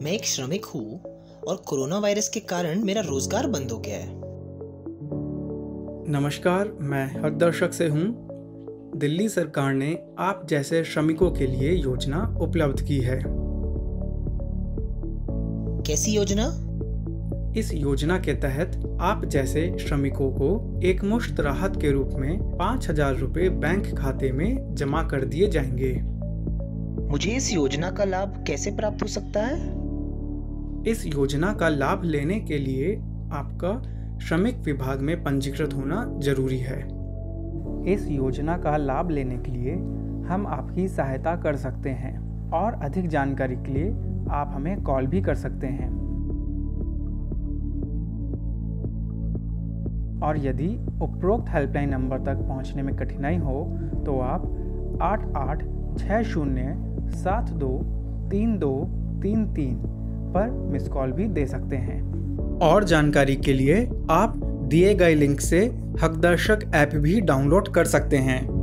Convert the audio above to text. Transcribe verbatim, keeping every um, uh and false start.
मैं एक श्रमिक हूँ और कोरोना वायरस के कारण मेरा रोजगार बंद हो गया है। नमस्कार, मैं हरदर्शक से हूँ। दिल्ली सरकार ने आप जैसे श्रमिकों के लिए योजना उपलब्ध की है। कैसी योजना? इस योजना के तहत आप जैसे श्रमिकों को एक मुश्त राहत के रूप में पाँच हजार रुपये बैंक खाते में जमा कर दिए जाएंगे। मुझे इस योजना का लाभ कैसे प्राप्त हो सकता है? इस योजना का लाभ लेने के लिए आपका श्रमिक विभाग में पंजीकृत होना जरूरी है। इस योजना का लाभ लेने के लिए हम आपकी सहायता कर सकते हैं और अधिक जानकारी के लिए आप हमें कॉल भी कर सकते हैं। और यदि उपरोक्त हेल्पलाइन नंबर तक पहुंचने में कठिनाई हो तो आप आठ आठ छः शून्य सात दो तीन दो तीन तीन पर मिस कॉल भी दे सकते हैं। और जानकारी के लिए आप दिए गए लिंक से हकदर्शक ऐप भी डाउनलोड कर सकते हैं।